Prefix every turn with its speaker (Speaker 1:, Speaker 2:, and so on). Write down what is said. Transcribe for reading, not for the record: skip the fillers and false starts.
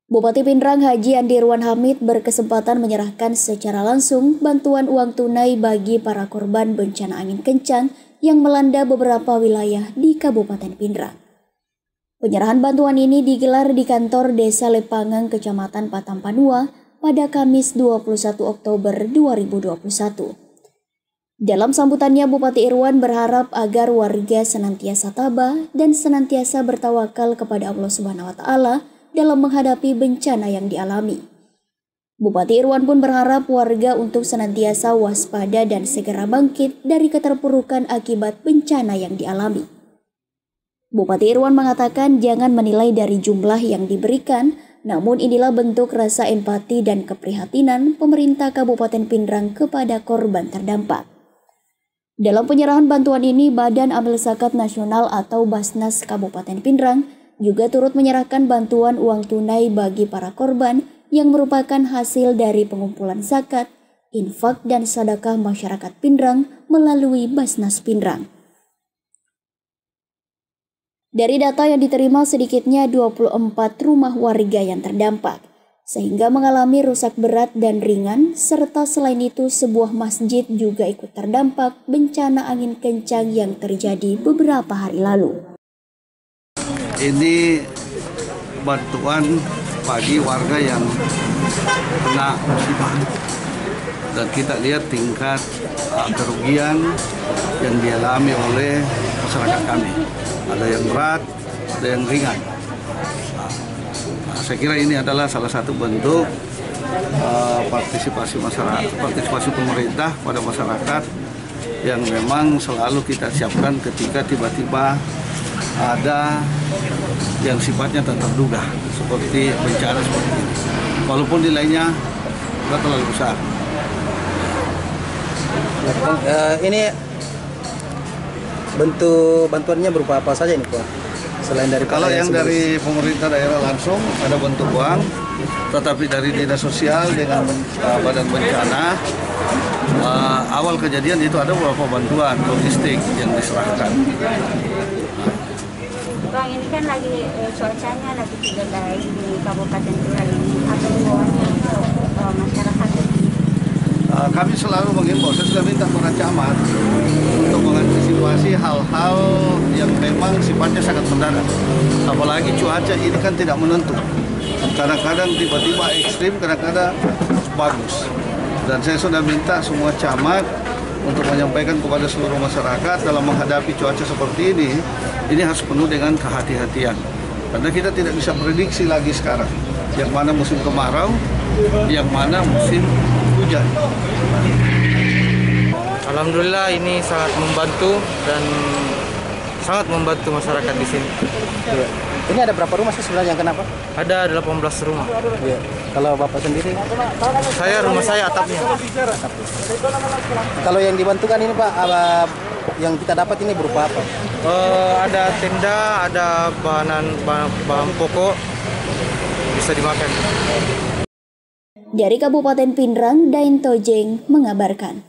Speaker 1: Bupati Pindrang Haji Andirwan Hamid berkesempatan menyerahkan secara langsung bantuan uang tunai bagi para korban bencana angin kencang yang melanda beberapa wilayah di Kabupaten Pindrang. Penyerahan bantuan ini digelar di kantor Desa Lepangang, Kecamatan Patampanua pada Kamis 21 Oktober 2021. Dalam sambutannya, Bupati Irwan berharap agar warga senantiasa tabah dan senantiasa bertawakal kepada Allah Subhanahu wa Ta'ala dalam menghadapi bencana yang dialami. Bupati Irwan pun berharap warga untuk senantiasa waspada dan segera bangkit dari keterpurukan akibat bencana yang dialami. Bupati Irwan mengatakan jangan menilai dari jumlah yang diberikan, namun inilah bentuk rasa empati dan keprihatinan pemerintah Kabupaten Pindrang kepada korban terdampak. Dalam penyerahan bantuan ini, Badan Amil Zakat Nasional atau Basnas Kabupaten Pindrang juga turut menyerahkan bantuan uang tunai bagi para korban yang merupakan hasil dari pengumpulan zakat, infak, dan sedekah masyarakat Pindrang melalui Basnas Pindrang. Dari data yang diterima, sedikitnya 24 rumah warga yang terdampak, sehingga mengalami rusak berat dan ringan, serta selain itu sebuah masjid juga ikut terdampak bencana angin kencang yang terjadi beberapa hari lalu.
Speaker 2: Ini bantuan bagi warga yang kena musibah, dan kita lihat tingkat kerugian yang dialami oleh masyarakat kami. Ada yang berat, ada yang ringan. Saya kira ini adalah salah satu bentuk partisipasi masyarakat, partisipasi pemerintah pada masyarakat yang memang selalu kita siapkan ketika tiba-tiba ada yang sifatnya tak terduga seperti bencana seperti ini. Walaupun nilainya tidak terlalu besar.
Speaker 3: Ini bentuk bantuannya berupa apa saja ini, Pak? Selain dari
Speaker 2: kalau yang dari pemerintah daerah langsung ada bentuk uang, tetapi dari dinas sosial dengan badan bencana awal kejadian itu ada beberapa bantuan logistik yang diserahkan.
Speaker 4: Bang, ini kan lagi cuacanya lagi tidak baik di Kabupaten Pindrang ini. Apa himbauannya untuk masyarakat?
Speaker 2: Kami selalu mengimbau, saya sudah minta para camat untuk mengantisipasi hal-hal yang memang sifatnya sangat mendadak. Apalagi cuaca ini kan tidak menentu. Kadang-kadang tiba-tiba ekstrim, kadang-kadang bagus. Dan saya sudah minta semua camat untuk menyampaikan kepada seluruh masyarakat dalam menghadapi cuaca seperti ini harus penuh dengan kehati-hatian. Karena kita tidak bisa prediksi lagi sekarang, yang mana musim kemarau, yang mana musim hujan.
Speaker 5: Alhamdulillah ini sangat membantu dan sangat membantu masyarakat di sini.
Speaker 3: Ya. Ini ada berapa rumah sih sebenarnya yang kenapa?
Speaker 5: Ada 18 rumah.
Speaker 3: Ya. Kalau Bapak sendiri?
Speaker 5: Rumah saya atapnya.
Speaker 3: Kalau yang dibantukan ini Pak, yang kita dapat ini berupa apa?
Speaker 5: Ada tenda, ada bahan pokok bisa dimakan.
Speaker 1: Dari Kabupaten Pindrang, Dain Tojeng mengabarkan.